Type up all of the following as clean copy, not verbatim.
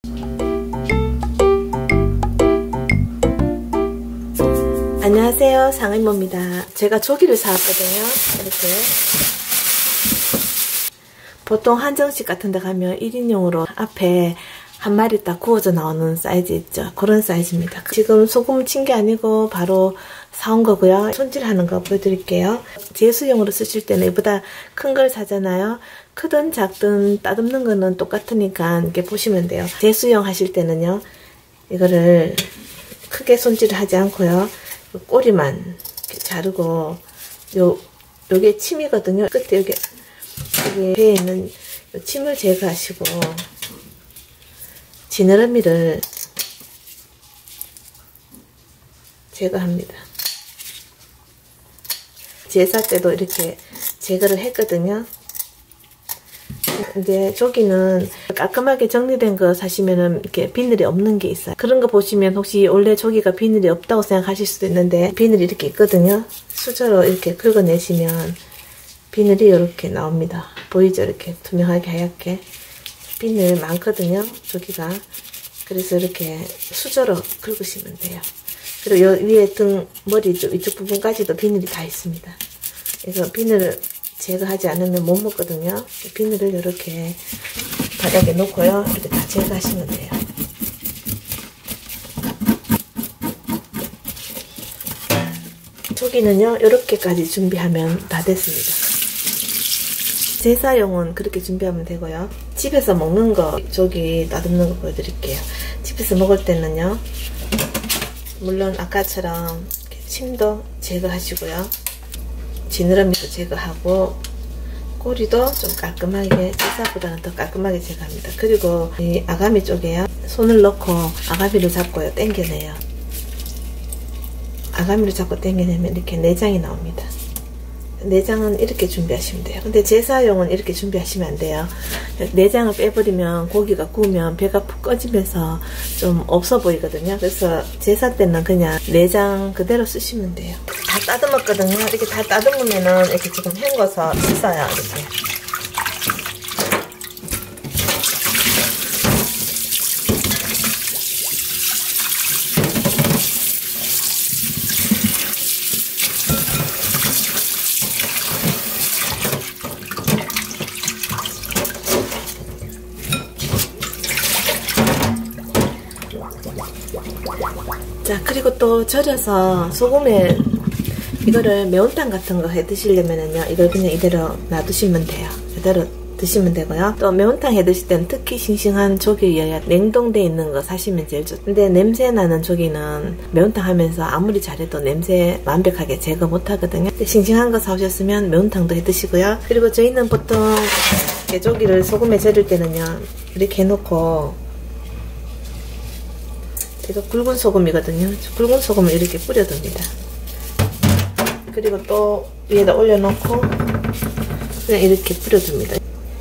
안녕하세요, 상의모입니다. 제가 조기를 사왔거든요. 이렇게 보통 한정식 같은 데 가면 1인용으로 앞에 한 마리 딱 구워져 나오는 사이즈 있죠. 그런 사이즈입니다. 지금 소금 친 게 아니고 바로 사온 거고요. 손질하는 거 보여드릴게요. 제수용으로 쓰실 때는 이보다 큰 걸 사잖아요. 크든 작든 따듬는 거는 똑같으니까 이렇게 보시면 돼요. 제수용 하실 때는요, 이거를 크게 손질을 하지 않고요, 꼬리만 이렇게 자르고, 요게 침이거든요. 끝에 여기 배에 있는 요 침을 제거하시고, 지느러미를 제거합니다. 제사 때도 이렇게 제거를 했거든요. 근데 조기는 깔끔하게 정리된 거 사시면은 이렇게 비늘이 없는 게 있어요. 그런 거 보시면 혹시 원래 조기가 비늘이 없다고 생각하실 수도 있는데, 비늘이 이렇게 있거든요. 수저로 이렇게 긁어내시면 비늘이 이렇게 나옵니다. 보이죠? 이렇게 투명하게 하얗게 비늘 많거든요, 조기가. 그래서 이렇게 수저로 긁으시면 돼요. 그리고 요 위에 등 머리 이쪽 부분까지도 비늘이 다 있습니다. 그래서 비늘을 제거하지 않으면 못 먹거든요. 비늘을 이렇게 바닥에 놓고요, 이렇게 다 제거하시면 돼요. 조기는요, 이렇게까지 준비하면 다 됐습니다. 제사용은 그렇게 준비하면 되고요. 집에서 먹는 거, 조기 따듬는 거 보여드릴게요. 집에서 먹을 때는요, 물론 아까처럼 침도 제거하시고요, 지느러미도 제거하고, 꼬리도 좀 깔끔하게, 제사보다는 더 깔끔하게 제거합니다. 그리고 이 아가미 쪽에요, 손을 넣고 아가미를 잡고요, 당겨내요. 아가미를 잡고 당겨내면 이렇게 내장이 나옵니다. 내장은 이렇게 준비하시면 돼요. 근데 제사용은 이렇게 준비하시면 안 돼요. 내장을 빼버리면 고기가 구우면 배가 푹 꺼지면서 좀 없어 보이거든요. 그래서 제사 때는 그냥 내장 그대로 쓰시면 돼요. 다 따듬었거든요. 이렇게 다 따듬으면은 이렇게 지금 헹궈서 씻어요. 이렇게. 자, 그리고 또 절여서 소금에 이거를 매운탕 같은 거 해 드시려면은요, 이걸 그냥 이대로 놔두시면 돼요. 이대로 드시면 되고요. 또 매운탕 해 드실 때는 특히 싱싱한 조기여야 냉동돼 있는 거 사시면 제일 좋죠. 근데 냄새 나는 조기는 매운탕 하면서 아무리 잘해도 냄새 완벽하게 제거 못 하거든요. 싱싱한 거 사오셨으면 매운탕도 해 드시고요. 그리고 저희는 보통 조기를 소금에 절일 때는요, 이렇게 해놓고, 이거 굵은 소금이거든요. 굵은 소금을 이렇게 뿌려둡니다. 그리고 또 위에다 올려놓고 그냥 이렇게 뿌려줍니다.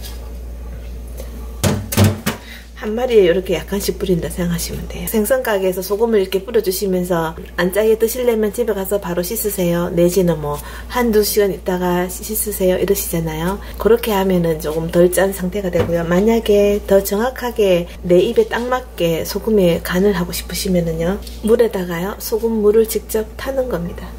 한 마리에 이렇게 약간씩 뿌린다 생각하시면 돼요. 생선 가게에서 소금을 이렇게 뿌려주시면서 안 짜게 드시려면 집에 가서 바로 씻으세요. 내지는 뭐 한두 시간 있다가 씻으세요 이러시잖아요. 그렇게 하면은 조금 덜 짠 상태가 되고요. 만약에 더 정확하게 내 입에 딱 맞게 소금에 간을 하고 싶으시면은요, 물에다가요, 소금물을 직접 타는 겁니다.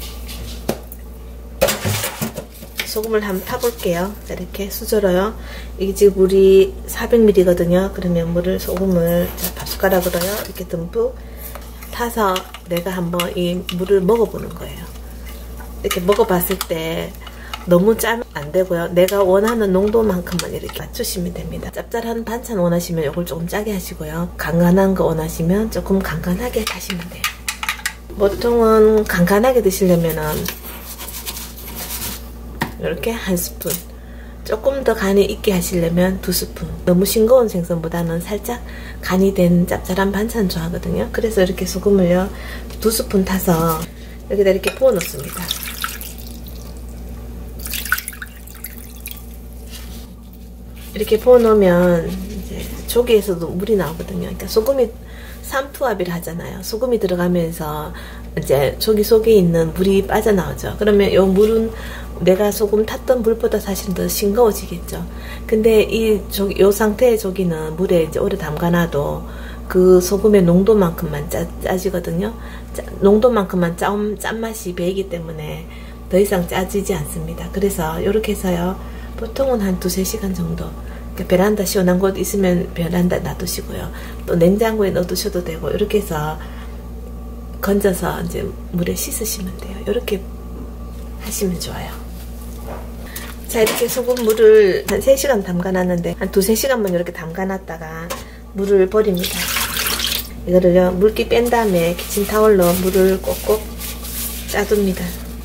소금을 한번 타볼게요. 자, 이렇게 수저로요. 이게 지금 물이 400ml거든요. 그러면 소금을 밥숟가락으로요, 이렇게 듬뿍 타서 내가 한번 이 물을 먹어보는 거예요. 이렇게 먹어봤을 때 너무 짜면 안 되고요. 내가 원하는 농도만큼만 이렇게 맞추시면 됩니다. 짭짤한 반찬 원하시면 이걸 조금 짜게 하시고요. 간간한 거 원하시면 조금 간간하게 하시면 돼요. 보통은 간간하게 드시려면은 이렇게 한 스푼, 조금 더 간이 있게 하시려면 2스푼. 너무 싱거운 생선보다는 살짝 간이 된 짭짤한 반찬 좋아하거든요. 그래서 이렇게 소금을요, 2스푼 타서 여기다 이렇게 부어 놓습니다. 이렇게 부어 놓으면 이제 조기에서도 물이 나오거든요. 그러니까 소금이 삼투압이라 하잖아요. 소금이 들어가면서 이제 조기 속에 있는 물이 빠져나오죠. 그러면 이 물은 내가 소금 탔던 물보다 사실은 더 싱거워지겠죠. 근데 요 상태의 조기는 물에 이제 오래 담가놔도 그 소금의 농도만큼만 짜지거든요. 농도만큼만 짠맛이 배이기 때문에 더 이상 짜지지 않습니다. 그래서 이렇게 해서요. 보통은 한 2-3시간 정도. 베란다 시원한 곳 있으면 베란다 놔두시고요. 또 냉장고에 넣어두셔도 되고, 이렇게 해서 건져서 이제 물에 씻으시면 돼요. 이렇게 하시면 좋아요. 자, 이렇게 소금물을 한 3시간 담가놨는데, 한 2-3시간만 이렇게 담가놨다가 물을 버립니다. 이거를요, 물기 뺀 다음에 키친타월로 물을 꼭꼭 짜둡니다.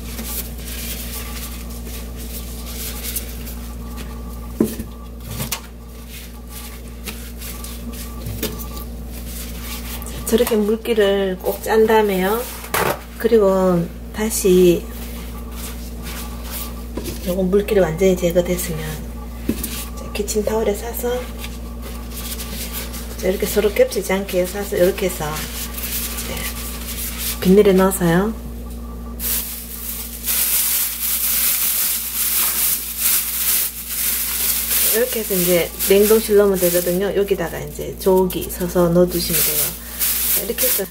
저렇게 물기를 꼭 짠 다음에요. 그리고 다시 요거 물기를 완전히 제거됐으면 키친타월에 싸서 이렇게 서로 겹치지 않게 싸서 이렇게 해서 비닐에 넣어서요. 이렇게 해서 이제 냉동실 넣으면 되거든요. 여기다가 이제 조기 서서 넣어두시면 돼요. 이렇게 해서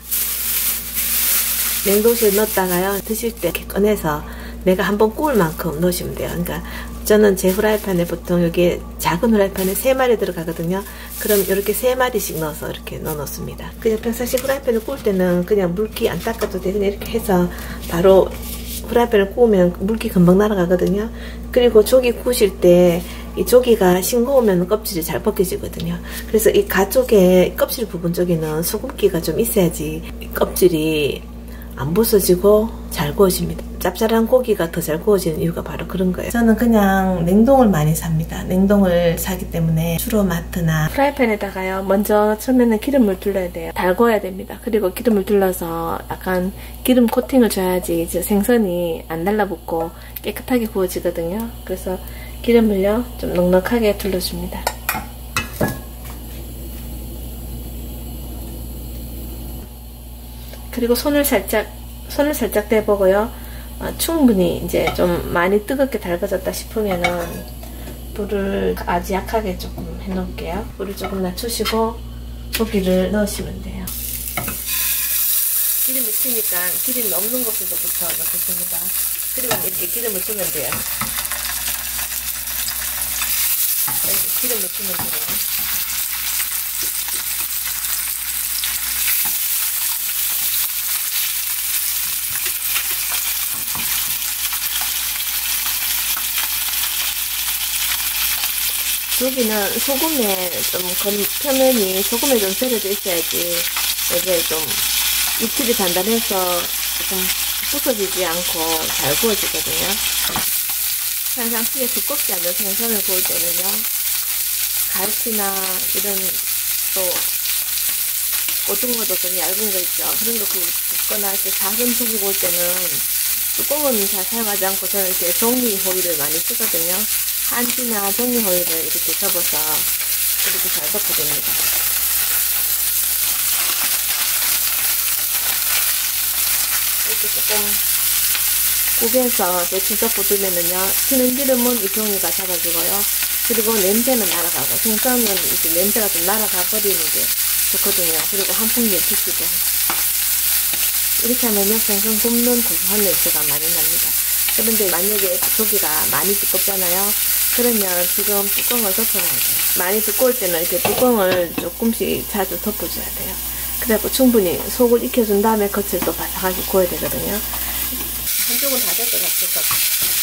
냉동실에 넣었다가요, 드실 때 이렇게 꺼내서 내가 한번 구울 만큼 넣으시면 돼요. 그러니까 저는 제 후라이팬에 보통 여기에 작은 후라이팬에 3마리 들어가거든요. 그럼 이렇게 3마리씩 넣어서 이렇게 넣어 놓습니다. 그냥 평상시 후라이팬을 구울 때는 그냥 물기 안 닦아도 돼. 그냥 이렇게 해서 바로 후라이팬을 구우면 물기 금방 날아가거든요. 그리고 조기 구우실 때 이 조기가 싱거우면 껍질이 잘 벗겨지거든요. 그래서 이 가쪽에 껍질 부분 쪽에는 소금기가 좀 있어야지 껍질이 안 부서지고 잘 구워집니다. 짭짤한 고기가 더 잘 구워지는 이유가 바로 그런 거예요. 저는 그냥 냉동을 많이 삽니다. 냉동을 사기 때문에 주로 마트나 프라이팬에다가요, 먼저 처음에는 기름을 둘러야 돼요. 달궈야 됩니다. 그리고 기름을 둘러서 약간 기름 코팅을 줘야지 이제 생선이 안 달라붙고 깨끗하게 구워지거든요. 그래서 기름을요 좀 넉넉하게 둘러줍니다. 그리고 손을 살짝 대보고요. 충분히 이제 좀 많이 뜨겁게 달궈졌다 싶으면은 불을 아주 약하게 조금 해놓을게요. 불을 조금 낮추시고 고기를 넣으시면 돼요. 기름이 튀니까 기름이 없는 곳에서부터 넣겠습니다. 그리고 이렇게 기름을 주면 돼요. 이렇게 기름을 주면 돼요. 여기는 소금에 좀 표면이 소금에 좀 절여져 있어야지 이게 좀 육질이 단단해서 조금 부서지지 않고 잘 구워지거든요. 평상시에 두껍지 않은 생선을 구울 때는요, 갈치나 이런 또 오징어도 좀 얇은 거 있죠. 그런 거 굽거나 이렇게 작은 고기 구울 때는 뚜껑은 잘 사용하지 않고 저는 이렇게 종이 호일을 많이 쓰거든요. 한지나 종이 호일을 이렇게 접어서 이렇게 잘 덮어줍니다. 이렇게 조금 구겨서 대충 덮어두면은요, 튀는 기름은 이 종이가 잡아주고요. 그리고 냄새는 날아가고, 생선은 이제 냄새가 좀 날아가 버리는 게 좋거든요. 그리고 한 풍기 튀기고. 이렇게 하면요, 생선 굽는 고소한 냄새가 많이 납니다. 그런데 만약에 조기가 많이 두껍잖아요. 그러면 지금 뚜껑을 덮어놔야 돼요. 많이 두꺼울 때는 이렇게 뚜껑을 조금씩 자주 덮어줘야 돼요. 그래갖고 충분히 속을 익혀준 다음에 겉을 또 바삭하게 구워야 되거든요. 한쪽은 다 될 것 같아서.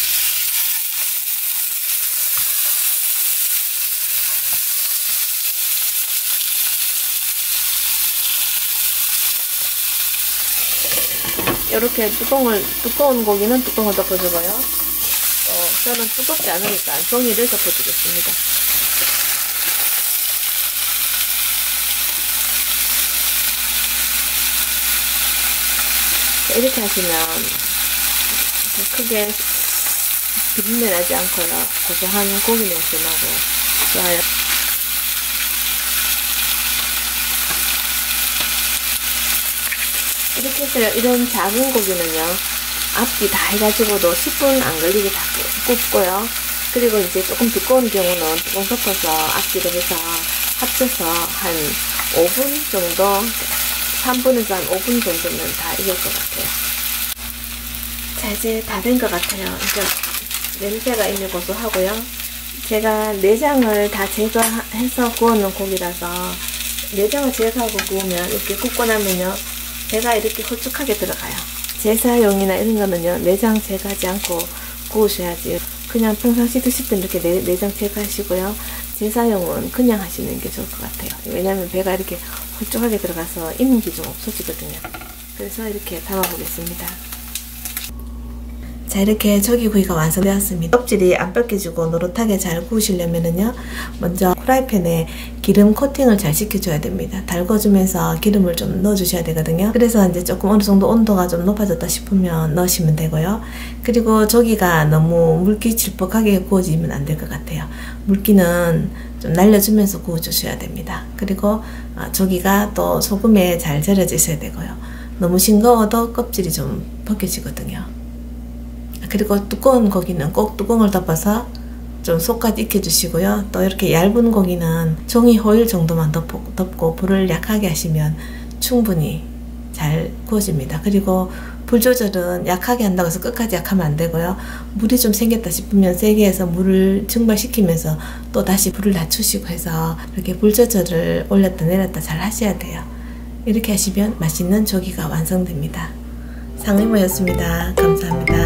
이렇게 두꺼운 고기는 뚜껑을 덮어주고요. 저는 뜨겁지 않으니까 종이를 덮어주겠습니다. 이렇게 하시면 크게 비린내 나지 않고요. 고소한 고기 냄새 나고 좋아요. 이렇게 해서 이런 작은 고기는요, 앞뒤 다 해가지고도 10분 안 걸리게 다 굽고요. 그리고 이제 조금 두꺼운 경우는 뚜껑 덮어서 앞뒤로 해서 합쳐서 한 5분 정도, 3분에서 한 5분 정도면 다 익을 것 같아요. 자, 이제 다 된 것 같아요. 이제 냄새가 이미 고소하고요. 제가 내장을 다 제거해서 구워놓은 고기라서 내장을 제거하고 구우면 이렇게 굽고 나면요, 배가 이렇게 홀쭉하게 들어가요. 제사용이나 이런 거는요, 내장 제거하지 않고 구우셔야지. 그냥 평상시 드실 때 이렇게 내장 제거하시고요. 제사용은 그냥 하시는 게 좋을 것 같아요. 왜냐면 배가 이렇게 홀쭉하게 들어가서 입는 좀 없어지거든요. 그래서 이렇게 담아보겠습니다. 자, 이렇게 조기구이가 완성되었습니다. 껍질이 안 벗겨지고 노릇하게 잘 구우시려면은요, 먼저 프라이팬에 기름 코팅을 잘 시켜줘야 됩니다. 달궈주면서 기름을 좀 넣어주셔야 되거든요. 그래서 이제 조금 어느 정도 온도가 좀 높아졌다 싶으면 넣으시면 되고요. 그리고 조기가 너무 물기 질퍽하게 구워지면 안 될 것 같아요. 물기는 좀 날려주면서 구워주셔야 됩니다. 그리고 조기가 또 소금에 잘 절여져 있어야 되고요. 너무 싱거워도 껍질이 좀 벗겨지거든요. 그리고 두꺼운 고기는 꼭 뚜껑을 덮어서 좀 속까지 익혀주시고요. 또 이렇게 얇은 고기는 종이 호일 정도만 덮고 불을 약하게 하시면 충분히 잘 구워집니다. 그리고 불 조절은 약하게 한다고 해서 끝까지 약하면 안 되고요. 물이 좀 생겼다 싶으면 세게 해서 물을 증발시키면서 또 다시 불을 낮추시고 해서 이렇게 불 조절을 올렸다 내렸다 잘 하셔야 돼요. 이렇게 하시면 맛있는 조기가 완성됩니다. 상의모였습니다. 감사합니다.